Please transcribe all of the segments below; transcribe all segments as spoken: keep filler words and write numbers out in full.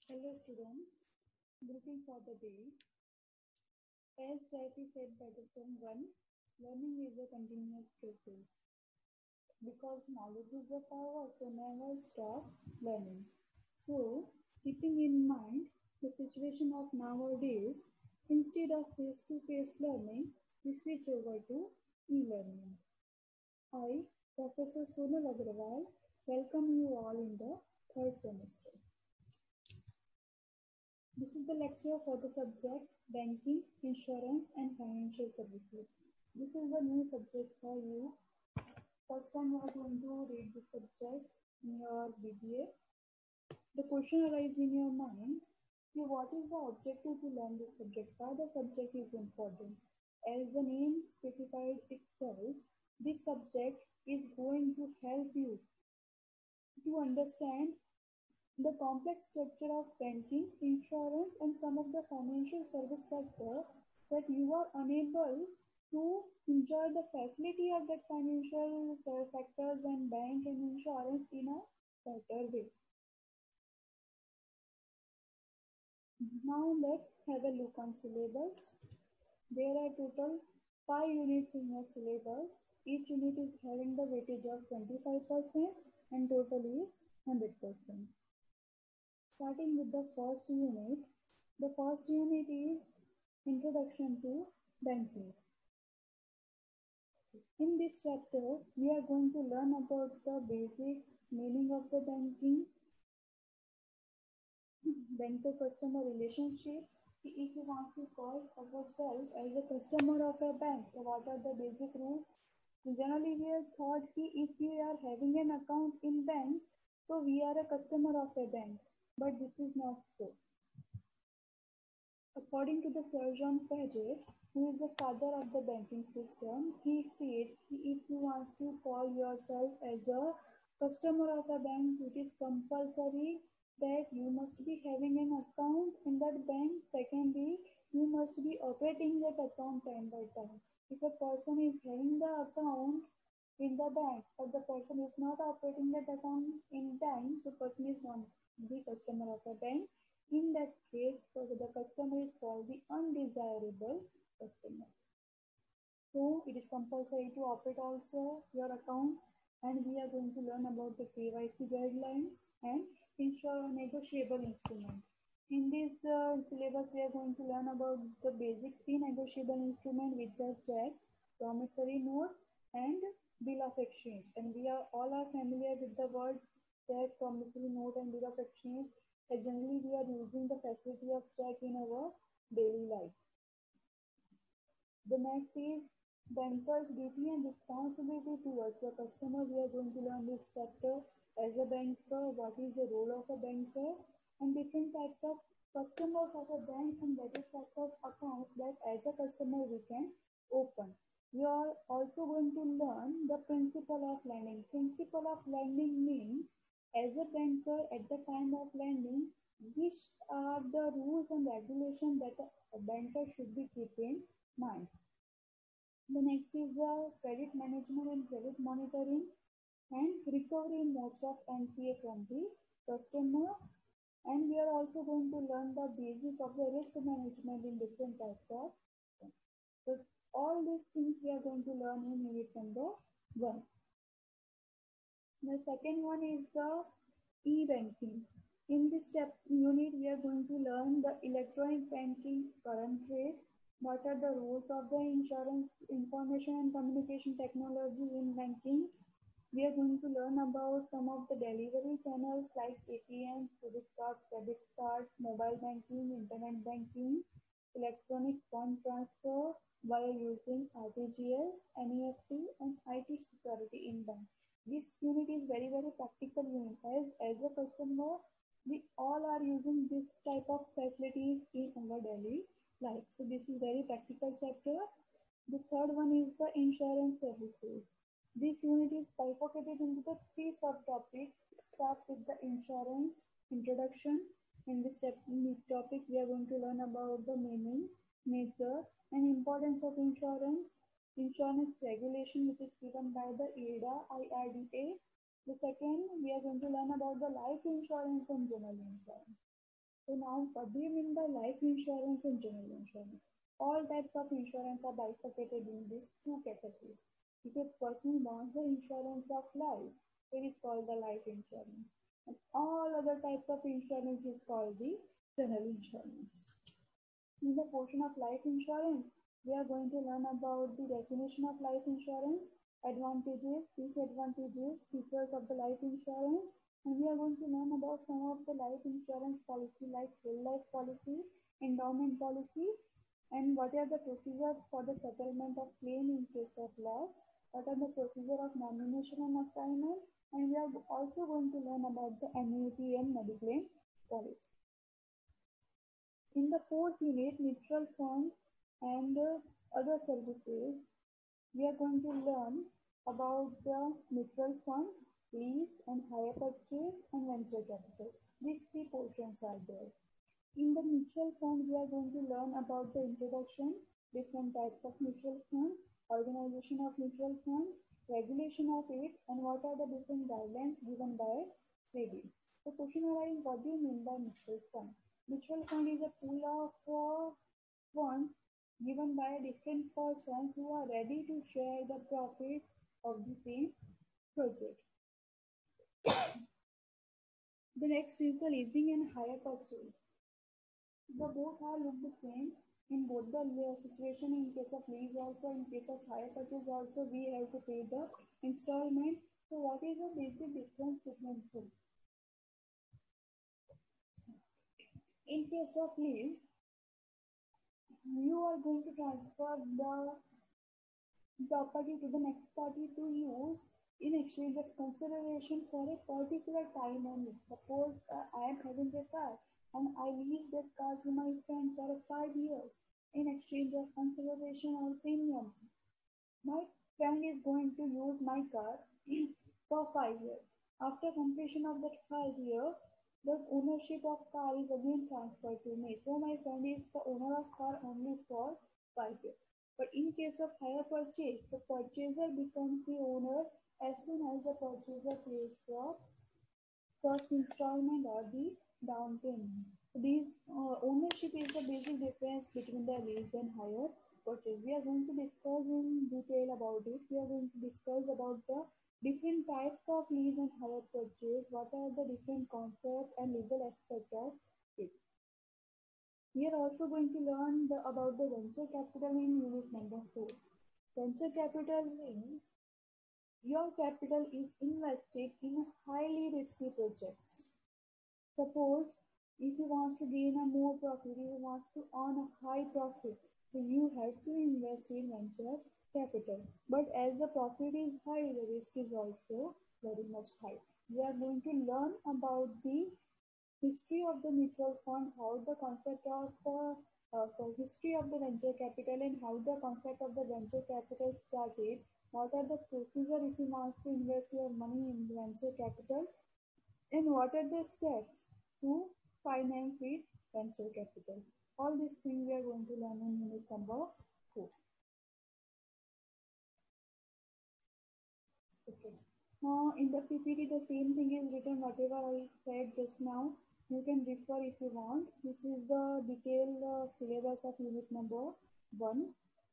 Hello students, greeting for the day. As Jayati said by the someone, learning is a continuous process. Because knowledge is the power, so never stop learning. So, keeping in mind the situation of nowadays, instead of face-to-face learning, we switch over to e-learning. I, Professor Sonal Agrawal, welcome you all in the third semester. This is the lecture for the subject Banking, Insurance and Financial Services. This is the new subject for you. First time you are going to read this subject in your B B A. The question arises in your mind, what is the objective to learn this subject? Why the subject is important? As the name specifies itself, this subject is going to help you to understand the complex structure of banking, insurance, and some of the financial service sector that you are unable to enjoy the facility of that financial sectors and bank and insurance in a better way. Now let's have a look on syllabus. There are total five units in your syllabus. Each unit is having the weightage of twenty-five percent and total is one hundred percent. Starting with the first unit, the first unit is Introduction to Banking. In this chapter, we are going to learn about the basic meaning of the banking, banker-customer relationship. If you want to call yourself as a customer of a bank, so what are the basic rules? Generally, we are thought that if we are having an account in bank, so we are a customer of a bank. But this is not so. According to the Sir John Paget, who is the father of the banking system, he said if you want to call yourself as a customer of a bank, it is compulsory that you must be having an account in that bank. Secondly, you must be operating that account time by time. If a person is having the account in the bank, but the person is not operating that account in time, the person is not the customer of a bank. In that case, so the customer is called the undesirable customer. So it is compulsory to operate also your account, and we are going to learn about the K Y C guidelines and ensure negotiable instrument. In this uh, syllabus, we are going to learn about the basic three negotiable instrument with the check, promissory note, and bill of exchange. And we are all are familiar with the word check, promissory note, and bill of exchange. And generally, we are using the facility of check in our daily life. The next is banker's duty and responsibility towards the customer. We are going to learn this chapter as a banker, what is the role of a banker, and different types of customers of a bank and various types of accounts that as a customer we can open. We are also going to learn the principle of lending. Principle of lending means as a banker at the time of lending, which are the rules and regulations that a banker should be keeping in mind. The next is the credit management and credit monitoring and recovery modes of N C A from the customer. And we are also going to learn the basic of the risk management in different types of. So all these things we are going to learn in unit number one. The second one is the e-banking. In this unit, we are going to learn the electronic banking current rate. What are the rules of the insurance information and communication technology in banking? We are going to learn about some of the delivery channels like A T Ms, credit cards, debit cards, mobile banking, internet banking, electronic fund transfer via using R T G S, N E F T, and I T security in bank. This unit is very, very practical unit. As, as a customer, we all are using this type of facilities in our daily life. So this is very practical chapter. The third one is the insurance services. This unit is bifurcated into the three subtopics. Start with the insurance introduction. In this topic, we are going to learn about the meaning, nature, and importance of insurance, insurance regulation, which is given by the I R D A, I R D A. The second, we are going to learn about the life insurance and general insurance. So now, what do you mean by life insurance and general insurance? All types of insurance are bifurcated in these two categories. If a person wants the insurance of life, it is called the life insurance. And all other types of insurance is called the general insurance. In the portion of life insurance, we are going to learn about the definition of life insurance, advantages, disadvantages, features of the life insurance, and we are going to learn about some of the life insurance policy like whole life policy, endowment policy, and what are the procedures for the settlement of claim in case of loss, what are the procedure of nomination and assignment, and we are also going to learn about the annuity and mediclaim policy. In the fourth unit, mutual funds and uh, other services, we are going to learn about the mutual funds, lease and hire purchase, and venture capital. These three portions are there. In the mutual fund, we are going to learn about the introduction, different types of mutual funds, organization of mutual funds, regulation of it, and what are the different guidelines given by SEBI. The question arises, what do you mean by mutual fund? Mutual fund is a pool of uh, funds given by different persons who are ready to share the profit of the same project. The next is the leasing and hire purchase. The both are look the same in both the situation. In case of lease also, in case of hire purchase also, we have to pay the installment. So what is the basic difference between two? In case of lease, you are going to transfer the property to the next party to use in exchange of consideration for a particular time only. Suppose uh, I am having a car and I lease that car to my friend for five years in exchange of consideration or premium. My friend is going to use my car for five years. After completion of that five years, the ownership of car is again transferred to me. So my friend is the owner of car only for five years. But in case of hire purchase, the purchaser becomes the owner as soon as the purchaser pays the first installment or the down payment. These uh, ownership is the basic difference between the lease and hire purchase. We are going to discuss in detail about it. We are going to discuss about the different types of lease and hire purchase. What are the different concepts and legal aspects of it? We are also going to learn the, about the venture capital in unit number four. Venture capital means your capital is invested in highly risky projects. Suppose if you want to gain a more profit, if you want to earn a high profit, then you have to invest in venture capital. But as the profit is high, the risk is also very much high. We are going to learn about the history of the mutual fund, how the concept of uh, uh, so history of the venture capital and how the concept of the venture capital started. What are the procedure if you want to invest your money in venture capital, and what are the steps to finance it venture capital? All these things we are going to learn in unit number four. Okay. Now in the P P T the same thing is written, whatever I said just now. You can refer if you want. This is the detailed uh, syllabus of unit number one.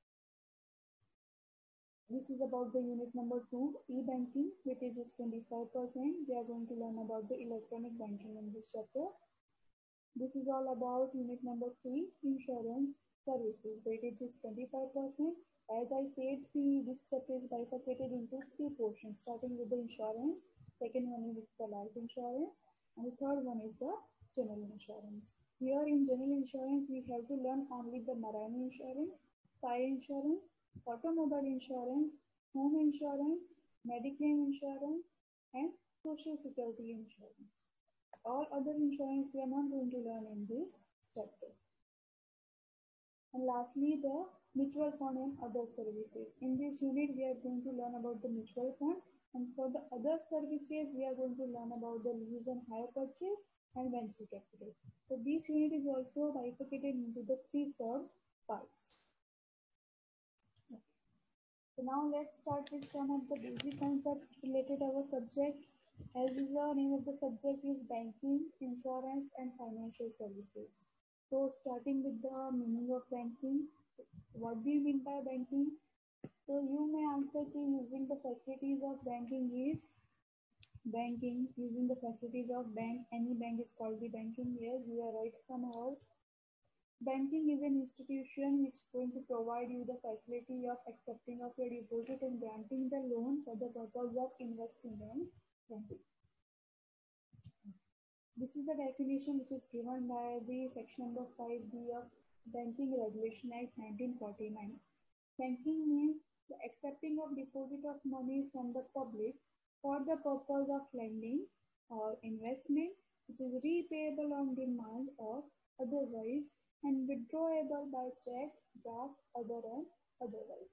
This is about the unit number two, e-banking, which is twenty-five percent. We are going to learn about the electronic banking in this chapter. This is all about unit number three, insurance services. Weightage is twenty-five percent. As I said, this chapter is bifurcated into three portions, starting with the insurance. Second one is the life insurance. And the third one is the general insurance. Here in general insurance, we have to learn only the marine insurance, fire insurance, automobile insurance, home insurance, mediclaim insurance, and social security insurance. All other insurance we are not going to learn in this chapter. And lastly, the mutual fund and other services. In this unit, we are going to learn about the mutual fund, and for the other services, we are going to learn about the lease and hire purchase and venture capital. So this unit is also bifurcated into the three sub parts. Okay. So now let's start with some of the basic concepts related to our subject. As the name of the subject is banking, insurance, and financial services. So, starting with the meaning of banking, what do you mean by banking? So, you may answer to using the facilities of banking is banking, using the facilities of bank. Any bank is called the banking. Yes, you are right somehow. Banking is an institution which is going to provide you the facility of accepting of your deposit and granting the loan for the purpose of investing and lending. This is the definition which is given by the section number five B of Banking Regulation Act nineteen forty-nine. Banking means the accepting of deposit of money from the public for the purpose of lending or investment, which is repayable on demand or otherwise and withdrawable by check, draft, other and otherwise.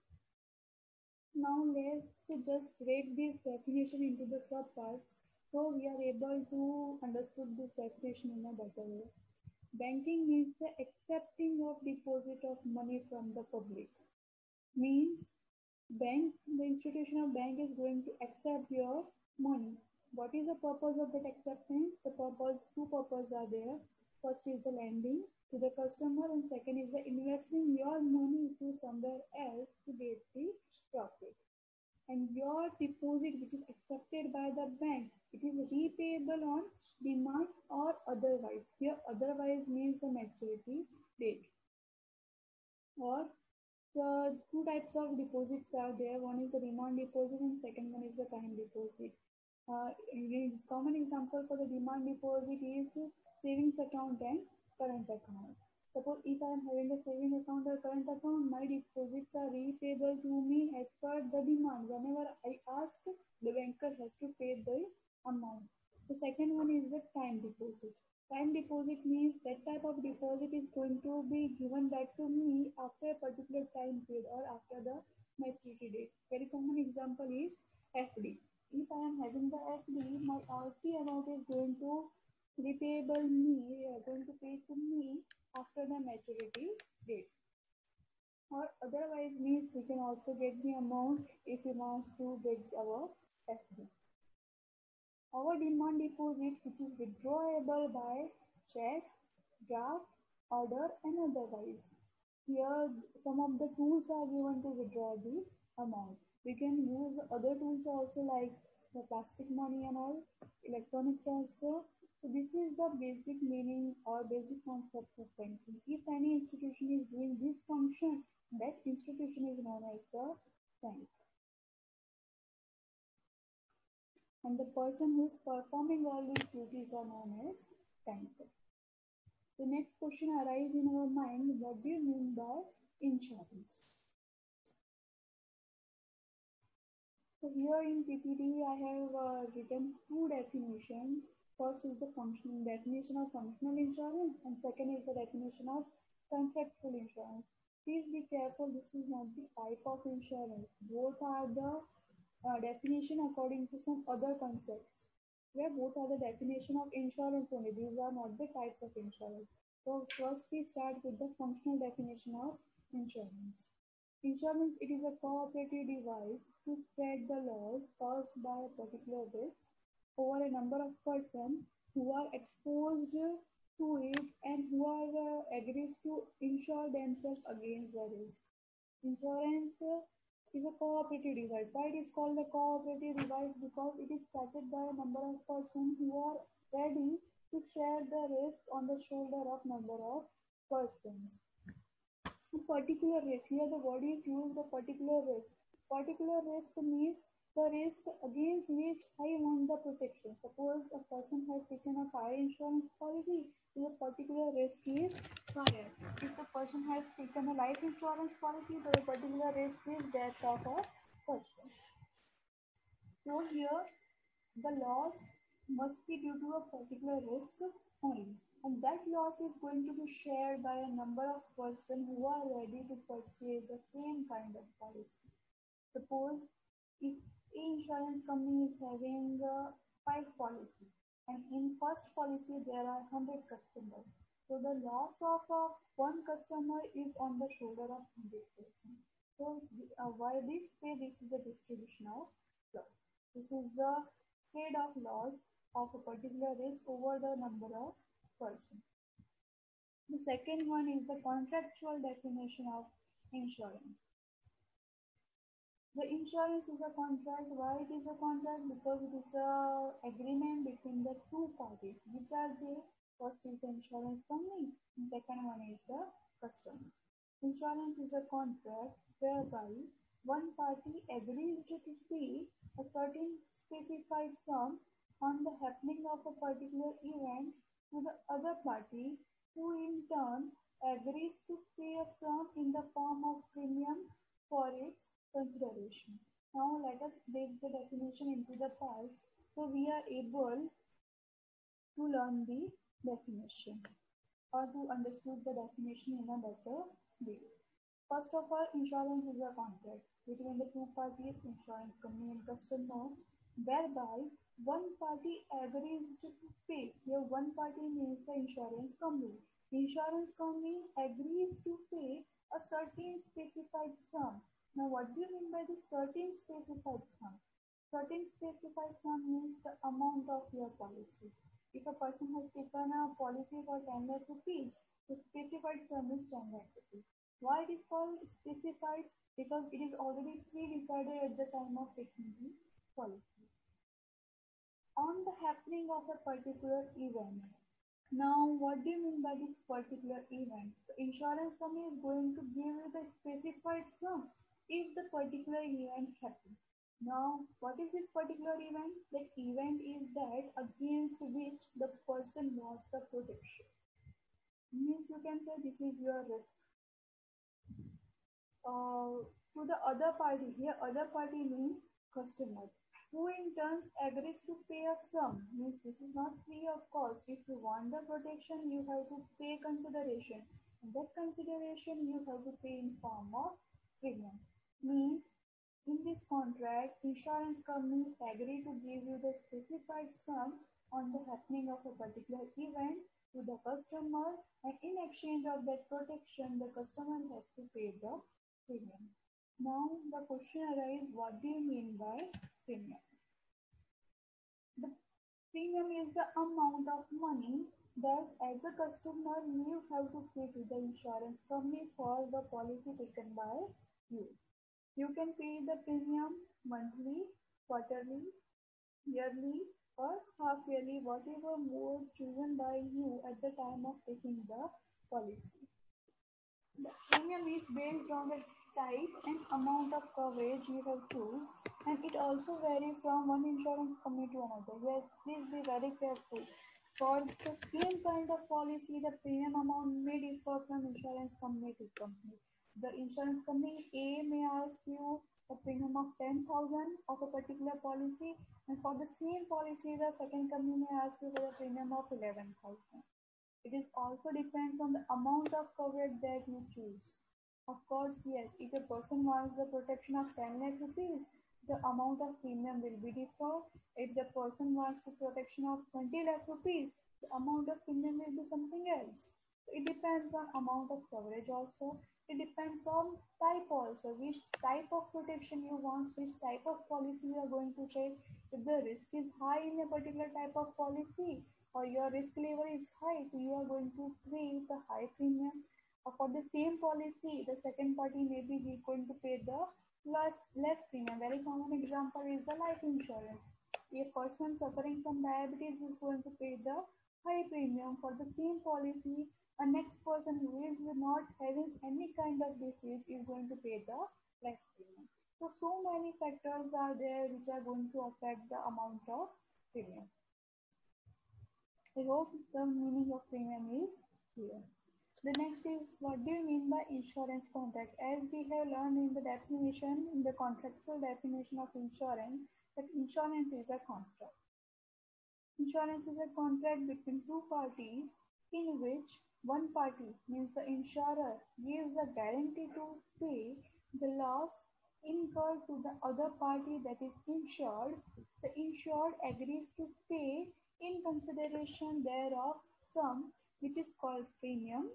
Now let's just break this definition into the subparts so we are able to understand this definition in a better way. Banking means the accepting of deposit of money from the public. Means bank, the institution of bank is going to accept your money. What is the purpose of that acceptance? The purpose, two purposes are there. First is the lending to the customer and second is the investing your money to somewhere else to get the profit. And your deposit which is accepted by the bank, it is repayable on demand or otherwise. Here otherwise means the maturity date. Or the two types of deposits are there. One is the demand deposit and second one is the time deposit. Uh, common example for the demand deposit is savings account and current account. Suppose if I am having a saving account or current account, my deposits are repayable to me as per the demand. Whenever I ask, the banker has to pay the amount. The second one is the time deposit. Time deposit means that type of deposit is going to be given back to me after a particular time period or after the maturity date. Very common example is F D. If I am having the F D, my R T amount is going to repayable me, uh, going to pay to me after the maturity date. Or otherwise means we can also get the amount if we want to get our F D. Our demand deposit, which is withdrawable by check, draft, order, and otherwise. Here, some of the tools are given to withdraw the amount. We can use other tools also like the plastic money and all, electronic transfer. So this is the basic meaning or basic concept of banking. If any institution is doing this function, that institution is known as the bank. And the person who is performing all these duties are known as banker. The next question arises in our mind, what do you mean by insurance? So here in P P T I have uh, written two definitions. First is the functional definition of functional insurance and second is the definition of contractual insurance. Please be careful, this is not the type of insurance. Both are the uh, definition according to some other concepts. Where both are the definition of insurance only. These are not the types of insurance. So first we start with the functional definition of insurance. Insurance, it is a cooperative device to spread the loss caused by a particular risk over a number of persons who are exposed to it and who are uh, agrees to insure themselves against the risk. Insurance uh, is a cooperative device. Why it is called a cooperative device? Because it is started by a number of persons who are ready to share the risk on the shoulder of number of persons. A particular risk, here the word is used, the particular risk. Particular risk means the risk against which I want the protection. Suppose a person has taken a fire insurance policy, the particular risk is fire. If the person has taken a life insurance policy, the particular risk is death of a person. So here the loss must be due to a particular risk only. And that loss is going to be shared by a number of persons who are ready to purchase the same kind of policy. Suppose if a insurance company is having uh, five policies and in first policy there are one hundred customers. So the loss of uh, one customer is on the shoulder of one hundred percent. So uh, why this way? This is the distribution of loss. This is the trade-off loss of a particular risk over the number of person. The second one is the contractual definition of insurance. The insurance is a contract. Why it is a contract? Because it is a agreement between the two parties. Which are they? First is the insurance company, and second one is the customer. Insurance is a contract whereby one party agrees to pay a certain specified sum on the happening of a particular event to the other party, who in turn agrees to pay a sum in the form of premium for its consideration. Now let us break the definition into the parts so we are able to learn the definition or to understand the definition in a better way. First of all, insurance is a contract between the two parties, insurance company and customer, whereby one party agrees to pay. Here, one party means the insurance company. The insurance company agrees to pay a certain specified sum. Now, what do you mean by this certain specified sum? Certain specified sum means the amount of your policy. If a person has taken a policy for ten lakh rupees, the specified sum is ten lakh rupees. Why it is called specified? Because it is already pre-decided at the time of taking the policy. On the happening of a particular event. Now, what do you mean by this particular event? The insurance company is going to give you the specified sum if the particular event happens. Now, what is this particular event? That event is that against which the person wants the protection. Means you can say this is your risk. Uh, to the other party, here other party means customer, who in turn agrees to pay a sum. Means this is not free of cost. If you want the protection, you have to pay consideration. And that consideration you have to pay in form of premium. Means in this contract, insurance company agree to give you the specified sum on the happening of a particular event to the customer, and in exchange of that protection, the customer has to pay the premium. Now the question arises, what do you mean by premium? The premium is the amount of money that as a customer you have to pay to the insurance company for the policy taken by you. You can pay the premium monthly, quarterly, yearly, or half yearly, whatever mode chosen by you at the time of taking the policy. The premium is based on the type and amount of coverage you have choose, and it also varies from one insurance company to another. Yes, please be very careful. For the same kind of policy, the premium amount may differ from insurance company to company. The insurance company A may ask you a premium of ten thousand of a particular policy, and for the same policy, the second company may ask you for a premium of eleven thousand. It is also depends on the amount of coverage that you choose. Of course, yes, if a person wants the protection of ten lakh rupees, the amount of premium will be different. If the person wants the protection of twenty lakh rupees, the amount of premium will be something else. So it depends on amount of coverage also. It depends on type also, which type of protection you want, which type of policy you are going to take. If the risk is high in a particular type of policy, or your risk level is high, so you are going to pay the high premium. Or for the same policy, the second party may be going to pay the less, less premium. Very common example is the life insurance. A person suffering from diabetes is going to pay the high premium for the same policy. A next person who is not having any kind of disease is going to pay the less premium. So, so many factors are there which are going to affect the amount of premium. I hope the meaning of premium is clear. The next is, what do you mean by insurance contract? As we have learned in the definition, in the contractual definition of insurance, that insurance is a contract. Insurance is a contract between two parties in which one party, means the insurer, gives a guarantee to pay the loss incurred to the other party, that is insured. The insured agrees to pay in consideration thereof sum which is called premium.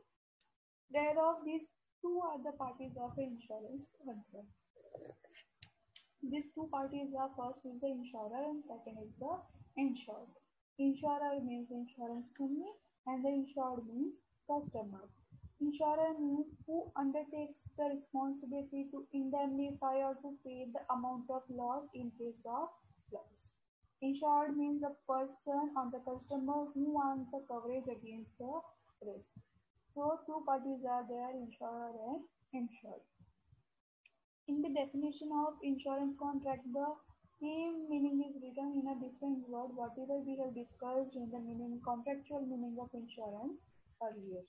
Thereof, these two are the parties of an insurance contract. These two parties are, first is the insurer and second is the insured. Insurer means insurance company and the insured means customer. Insurer means who undertakes the responsibility to indemnify or to pay the amount of loss in case of loss. Insured means the person or the customer who wants the coverage against the risk. So two parties are there, insurer and insured. In the definition of insurance contract, the same meaning is written in a different word, whatever we have discussed in the meaning, contractual meaning of insurance earlier.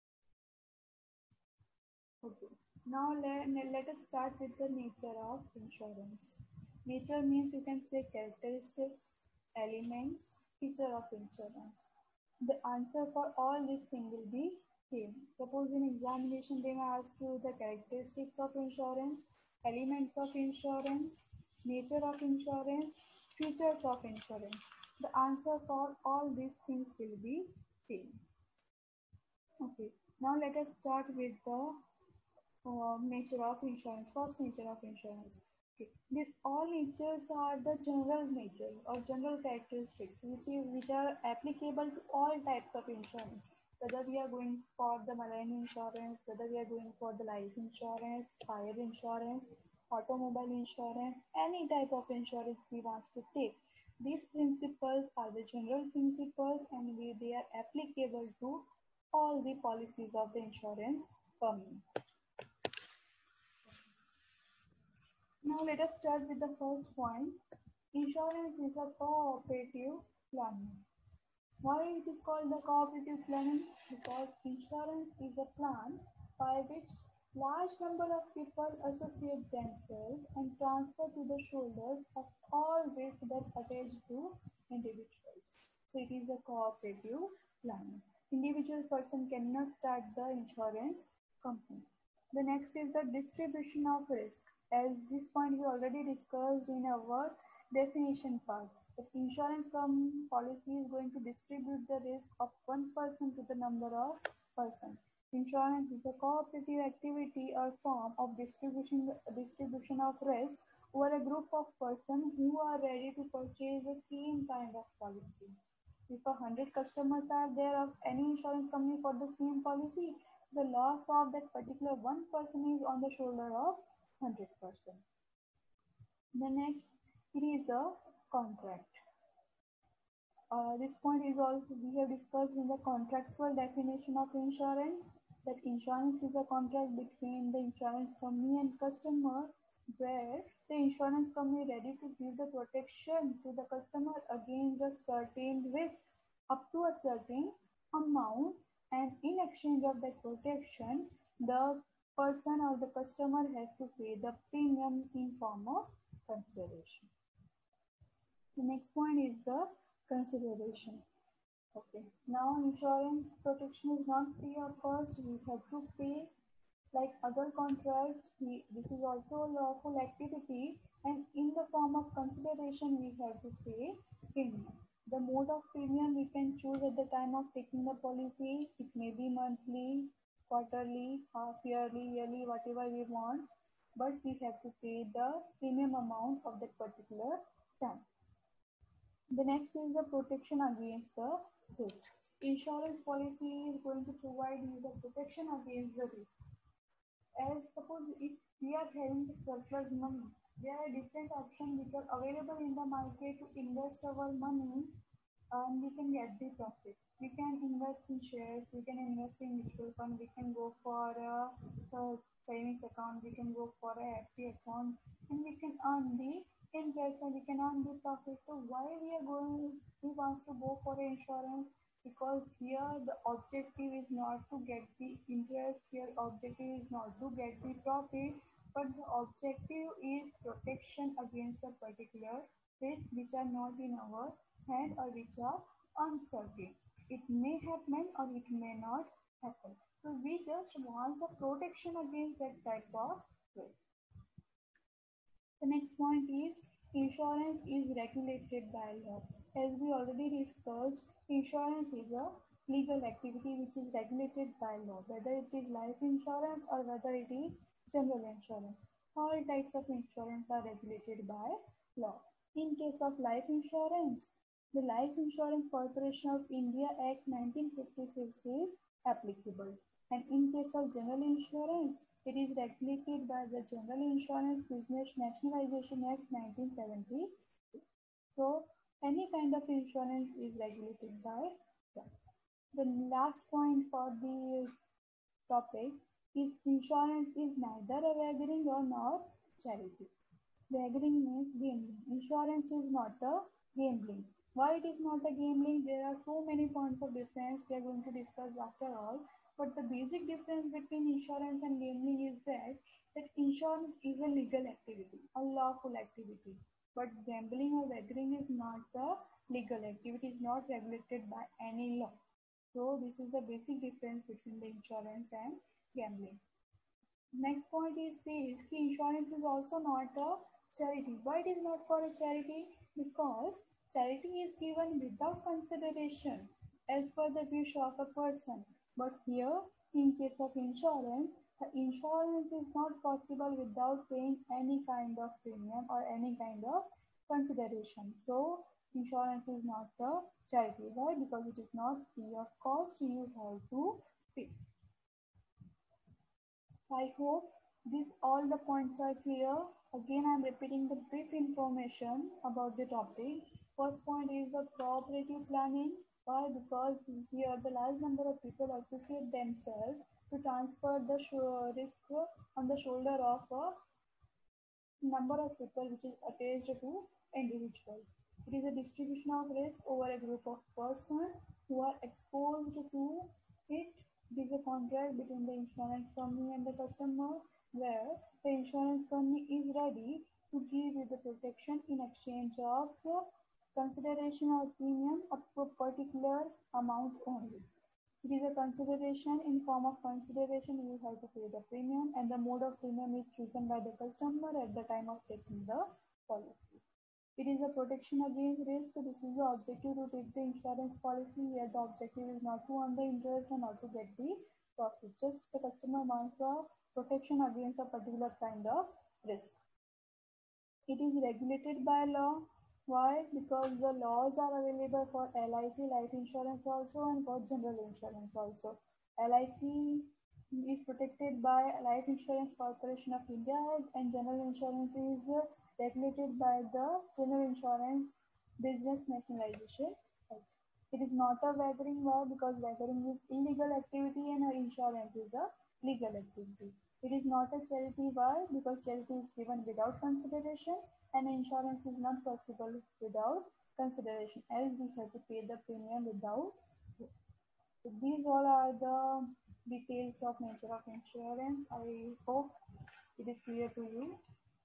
Okay. Now let, let us start with the nature of insurance. Nature means you can say characteristics, elements, feature of insurance. The answer for all these things will be same. Suppose in examination they may ask you the characteristics of insurance, elements of insurance, nature of insurance, features of insurance. The answer for all these things will be same. Okay. Now let us start with the uh, nature of insurance. First, nature of insurance. Okay. These all natures are the general nature or general characteristics which, is, which are applicable to all types of insurance. Whether we are going for the marine insurance, whether we are going for the life insurance, fire insurance, automobile insurance, any type of insurance we want to take. These principles are the general principles and we, they are applicable to all the policies of the insurance company. Now let us start with the first point. Insurance is a cooperative planning. Why it is called the cooperative planning? Because insurance is a plan by which large number of people associate themselves and transfer to the shoulders of all risk that attach to individuals. So it is a cooperative planning. Individual person cannot start the insurance company. The next is the distribution of risk. As this point we already discussed in our definition part. The insurance policy is going to distribute the risk of one person to the number of persons. Insurance is a cooperative activity or form of distribution, distribution of risk over a group of persons who are ready to purchase the same kind of policy. If a hundred customers are there of any insurance company for the same policy, the loss of that particular one person is on the shoulder of one hundred percent. The next, it is a contract. Uh, this point is also we have discussed in the contractual definition of insurance that insurance is a contract between the insurance company and customer where the insurance company is ready to give the protection to the customer against a certain risk up to a certain amount, and in exchange of that protection the person or the customer has to pay the premium in form of consideration. The next point is the consideration. Okay. Now insurance protection is not free of cost. We have to pay like other contracts. We, this is also a lawful activity and in the form of consideration we have to pay premium. The mode of premium we can choose at the time of taking the policy. It may be monthly, quarterly, half yearly, yearly, whatever we want. But we have to pay the premium amount of that particular time. The next is the protection against the risk. Insurance policy is going to provide you the protection against the risk. As suppose if we are having the surplus money, there are different options which are available in the market to invest our money and we can get the profit. We can invest in shares, we can invest in mutual fund, we can go for a, a savings account, we can go for a F D account, and we can earn the interest and we can earn the profit. So why we are going, we want to go for insurance? Because here the objective is not to get the interest, here objective is not to get the profit, but the objective is protection against a particular risk which are not in our hand or which are uncertain. It may happen or it may not happen. So we just want the protection against that type of risk. The next point is insurance is regulated by law. As we already discussed, insurance is a legal activity which is regulated by law, whether it is life insurance or whether it is general insurance. All types of insurance are regulated by law. In case of life insurance, the Life Insurance Corporation of India Act nineteen fifty-six is applicable. And in case of general insurance, it is regulated by the General Insurance Business Nationalization Act nineteen seventy. So, any kind of insurance is regulated by law. The last point for the topic is insurance is neither a wagering or nor charity. Wagering means gambling. Insurance is not a gambling. Why it is not a gambling? There are so many points of difference we are going to discuss after all. But the basic difference between insurance and gambling is that that insurance is a legal activity, a lawful activity. But gambling or wagering is not a legal activity, is not regulated by any law. So this is the basic difference between the insurance and gambling. Next point is says कि insurance is also not a charity. Why it is not for a charity? Because charity is given without consideration as per the wish of a person. But here, in case of insurance, the insurance is not possible without paying any kind of premium or any kind of consideration. So, insurance is not a charity. Why? Because it is not free of cost. You have to pay. I hope these all the points are clear. Again, I am repeating the brief information about the topic. First point is the cooperative planning. Why? Because here the large number of people associate themselves to transfer the risk on the shoulder of a number of people which is attached to individual. It is a distribution of risk over a group of persons who are exposed to it. It is a contract between the insurance company and the customer where the insurance company is ready to give you the protection in exchange of consideration or premium up to a particular amount only. It is a consideration in form of consideration you have to pay the premium and the mode of premium is chosen by the customer at the time of taking the policy. It is a protection against risk. This is the objective to take the insurance policy where the objective is not to earn the interest and not to get the profit. Just the customer wants the protection against a particular kind of risk. It is regulated by law. Why? Because the laws are available for L I C life insurance also and for general insurance also. L I C is protected by Life Insurance Corporation of India and general insurance is regulated by the General Insurance Business Nationalization Act. It is not a wagering law because wagering is illegal activity and insurance is a legal activity. It is not a charity. Why? Because charity is given without consideration and insurance is not possible without consideration as we have to pay the premium without. So these all are the details of nature of insurance. I hope it is clear to you.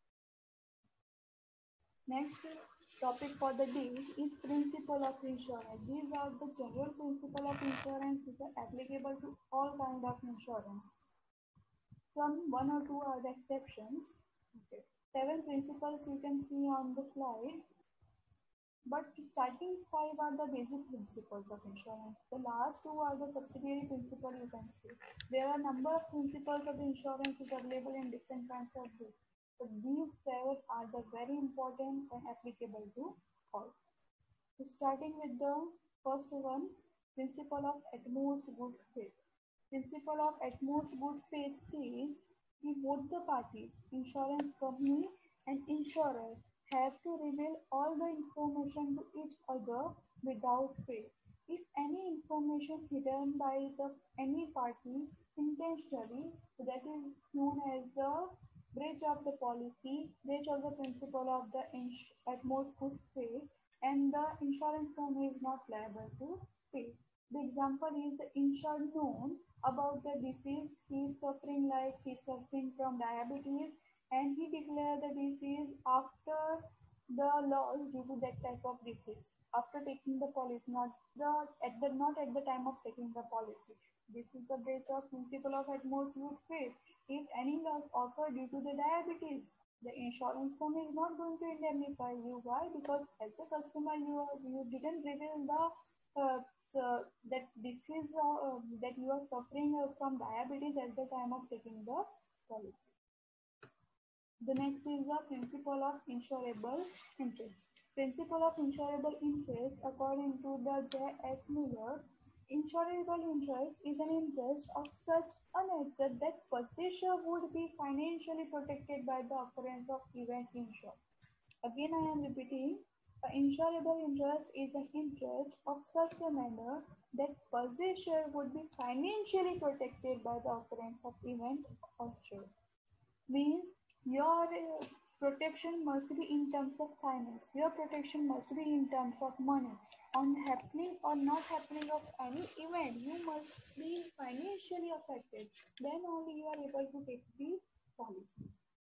Next topic for the day is principle of insurance. These are the general principle of insurance which are applicable to all kind of insurance. Some one or two are the exceptions. Okay. Seven principles you can see on the slide. But starting five are the basic principles of insurance. The last two are the subsidiary principle you can see. There are a number of principles of insurance is available in different kinds of books. But these seven are the very important and applicable to all. So starting with the first one, principle of utmost good faith. Principle of utmost good faith says that both the parties, insurance company and insurer, have to reveal all the information to each other without fail. If any information hidden by the any party intentionally, that is known as the breach of the policy, breach of the principle of the ins- utmost good faith, and the insurance company is not liable to pay. The example is the insured known about the disease he is suffering, like he is suffering from diabetes and he declared the disease after the loss due to that type of disease after taking the policy, not the at the not at the time of taking the policy. This is the breach of principle of utmost good faith. If any loss occurred due to the diabetes, the insurance company is not going to indemnify you. Why? Because as a customer, you you didn't reveal the uh, uh, that disease uh, that you are suffering uh, from diabetes at the time of taking the policy. The next is the principle of insurable interest. Principle of insurable interest, according to the J S. Miller, insurable interest is an interest of such a nature that purchaser would be financially protected by the occurrence of event insured. Again, I am repeating, the insurable interest is an interest of such a manner that purchaser would be financially protected by the occurrence of event insured. Means your uh, protection must be in terms of finance. Your protection must be in terms of money. On happening or not happening of any event, you must be financially affected. Then only you are able to take the policy.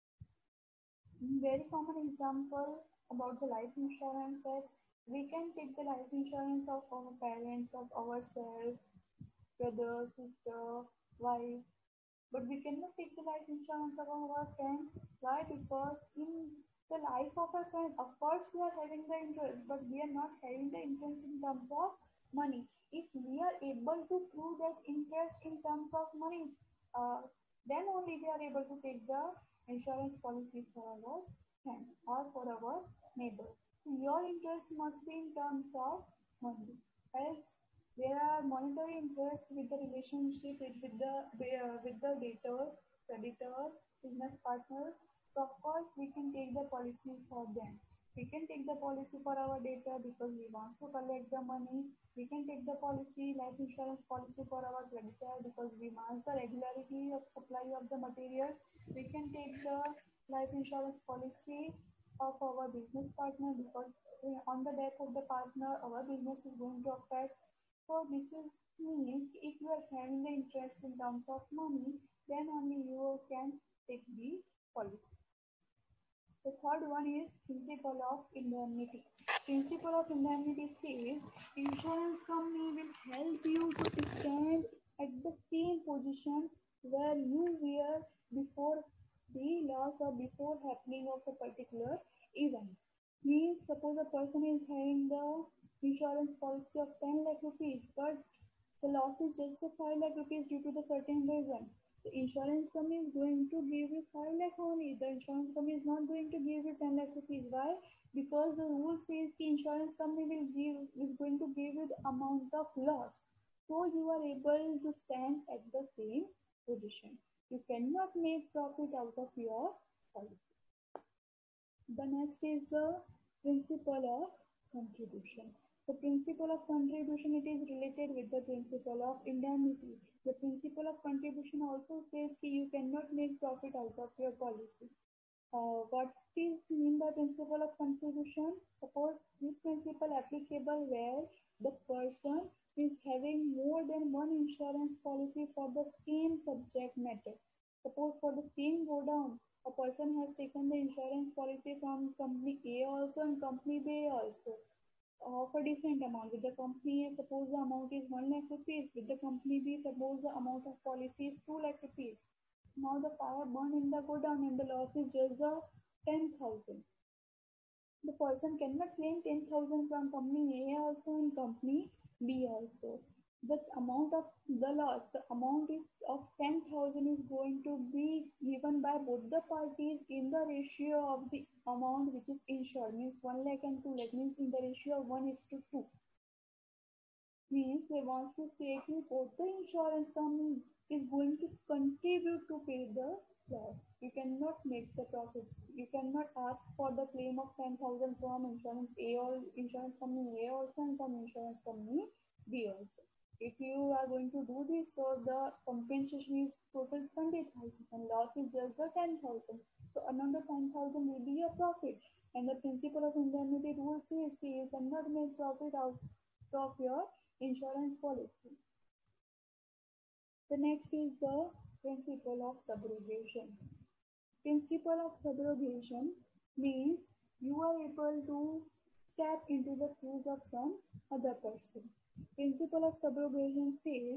Very common example about the life insurance that we can take the life insurance of our parents, of ourselves, brother, sister, wife, but we cannot take the life insurance of our friend. Why? Because in the life of a friend, of course, we are having the interest, but we are not having the interest in terms of money. If we are able to prove that interest in terms of money, uh, then only we are able to take the insurance policy for our friend or for our neighbor. So your interest must be in terms of money. Else there are monetary interests with the relationship with, with the uh, with the debtors, creditors, business partners. So of course we can take the policy for them. We can take the policy for our debtor because we want to collect the money. We can take the policy, life insurance policy for our creditor because we want the regularity of supply of the material. We can take the life insurance policy of our business partner because uh, on the death of the partner, our business is going to affect. So this is means if you are having the interest in terms of money, then only you can take the policy. The third one is principle of indemnity. Principle of indemnity says insurance company will help you to stand at the same position where you were before the loss or before happening of a particular event. Means suppose a person is having the insurance policy of ten lakh rupees, but the loss is just a five lakh rupees due to the certain reason. The insurance company is going to give you five lakh only. The insurance company is not going to give you ten lakh rupees. Why? Because the rule says the insurance company will give is going to give you the amount of loss. So you are able to stand at the same position. You cannot make profit out of your policy. The next is the principle of contribution. The principle of contribution it is related with the principle of indemnity. The principle of contribution also says that you cannot make profit out of your policy. Uh, what is mean by principle of contribution? Suppose this principle applicable where the person is having more than one insurance policy for the same subject matter. Suppose for the same go down, a person has taken the insurance policy from company A also and company B also of a different amount. With the company A, suppose the amount is one lakh rupees. With the company B, suppose the amount of policy is two lakh rupees. Now the fire burned in the godown and the loss is just the ten thousand. The person cannot claim ten thousand from company A also and company B also. The amount of the loss, the amount is of ten thousand is going to be given by both the parties in the ratio of the amount which is insured. Means one lakh and two lakh means in the ratio of one is to two. Means they want to say that both the insurance company is going to contribute to pay the loss. You cannot make the profits. You cannot ask for the claim of ten thousand from insurance A or insurance company A also and from insurance company B also. If you are going to do this, so the compensation is total twenty thousand and loss is just the ten thousand. So another ten thousand will be your profit. And the principle of indemnity rule says you cannot make profit out of your insurance policy. The next is the principle of subrogation. Principle of subrogation means you are able to step into the shoes of some other person. Principle of subrogation says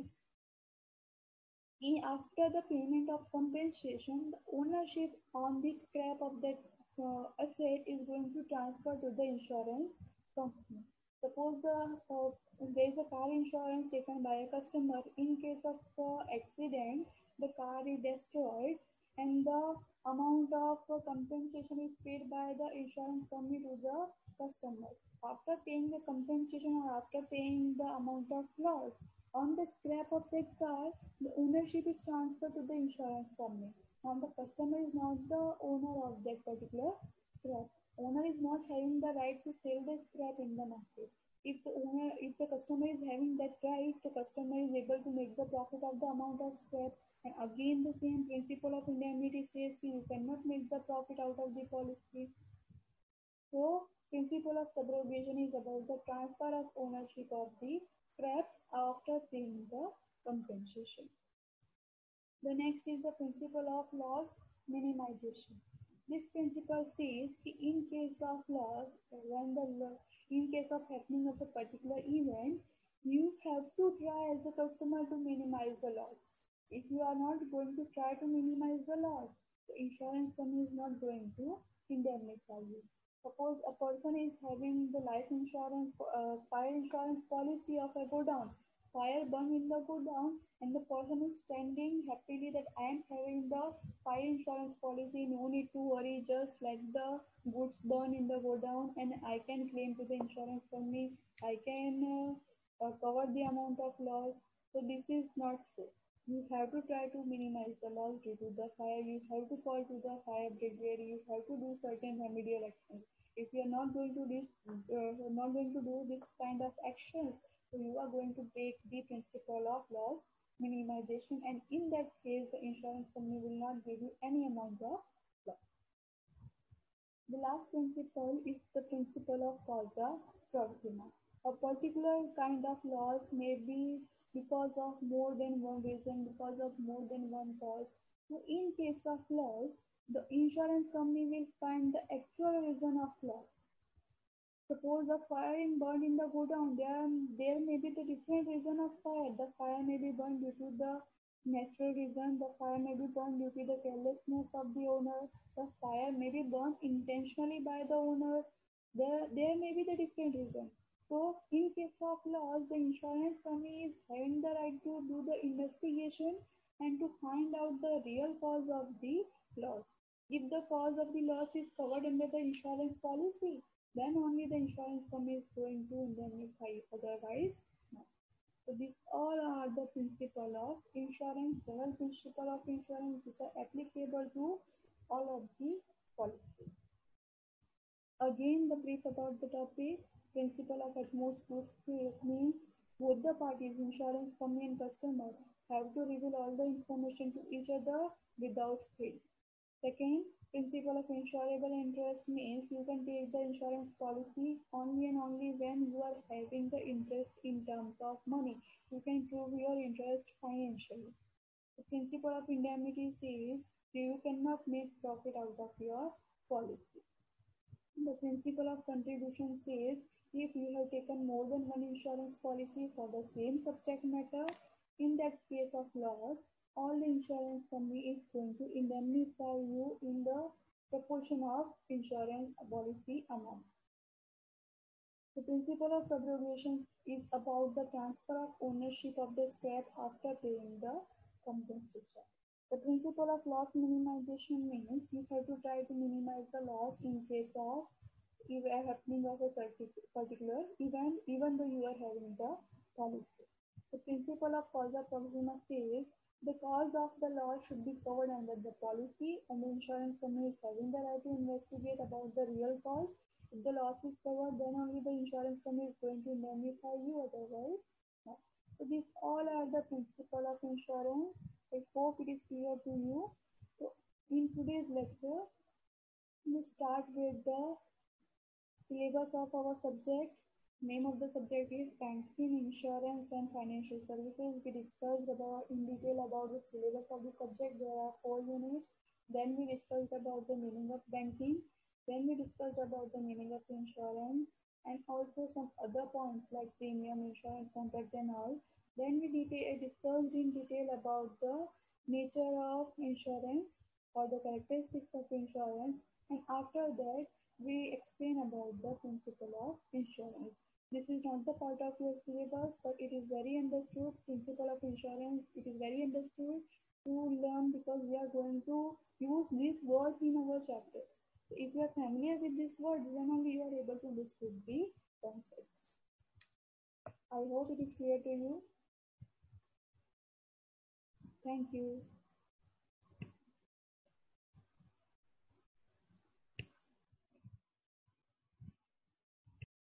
after the payment of compensation, the ownership on the scrap of that uh, asset is going to transfer to the insurance company. Suppose the uh, there is a car insurance taken by a customer. In case of uh, accident, the car is destroyed. and the amount of uh, compensation is paid by the insurance company to the customer. After paying the compensation or after paying the amount of loss on the scrap of that car, the ownership is transferred to the insurance company. Now the customer is not the owner of that particular scrap. Owner is not having the right to sell the scrap in the market. If the owner, if the customer is having that right, the customer is able to make the profit of the amount of scrap. And again, the same principle of indemnity says you cannot make the profit out of the policy. So, principle of subrogation is about the transfer of ownership of the scrap after paying the compensation. The next is the principle of loss minimization. This principle says that in case of loss, when the in case of happening of a particular event, you have to try as a customer to minimize the loss. If you are not going to try to minimize the loss, the insurance company is not going to indemnify you. Suppose a person is having the life insurance, uh, fire insurance policy of a go down, fire burn in the go down, and the person is standing happily that I am having the fire insurance policy, no need to worry, just let the goods burn in the go down, and I can claim to the insurance company, I can uh, uh, cover the amount of loss. So this is not so. You have to try to minimize the loss due to the fire. You have to call to the fire brigade. You have to do certain remedial actions. If you are not going to this, uh, not going to do this kind of actions, so you are going to break the principle of loss minimization, and in that case, the insurance company will not give you any amount of loss. The last principle is the principle of causa proxima. A particular kind of loss may be because of more than one reason, because of more than one cause. So, in case of loss, the insurance company will find the actual reason of loss. Suppose a fire in burned in the godown, there, there may be the different reason of fire. The fire may be burned due to the natural reason, the fire may be burned due to the carelessness of the owner, the fire may be burned intentionally by the owner. There, there may be the different reason. So, in case of loss, the insurance company is having the right to do the investigation and to find out the real cause of the loss. If the cause of the loss is covered under the insurance policy, then only the insurance company is going to indemnify. Otherwise, no. So these all are the principle of insurance, several principle of insurance which are applicable to all of the policies. Again, the brief about the topic, principle of utmost good faith means both the parties, insurance company and customer, have to reveal all the information to each other without fail. Second, principle of insurable interest means you can take the insurance policy only and only when you are having the interest in terms of money. You can prove your interest financially. The principle of indemnity says you cannot make profit out of your policy. The principle of contribution says if you have taken more than one insurance policy for the same subject matter, in that case of loss, all the insurance company is going to indemnify you in the proportion of insurance policy amount. The principle of subrogation is about the transfer of ownership of the scrap after paying the compensation. The principle of loss minimization means you have to try to minimize the loss in case of event happening of a particular event, even though you are having the policy. The principle of causa proxima says the cause of the loss should be covered under the policy, and the insurance company is having the right to investigate about the real cause. If the loss is covered, then only the insurance company is going to indemnify you, otherwise, no. So these all are the principle of insurance. I hope it is clear to you. So in today's lecture, we start with the syllabus of our subject. Name of the subject is Banking, Insurance and Financial Services. We discussed about in detail about the syllabus of the subject. There are four units. Then we discussed about the meaning of banking. Then we discussed about the meaning of insurance and also some other points like premium, insurance contract and all. Then we detail, discussed in detail about the nature of insurance or the characteristics of insurance, and after that we explain about the principle of insurance. This is not the part of your syllabus, but it is very understood. Principle of insurance, it is very understood. to learn because we are going to use these words in our chapters. So if you are familiar with these words, then only you are able to understand the concepts. I hope it is clear to you. Thank you.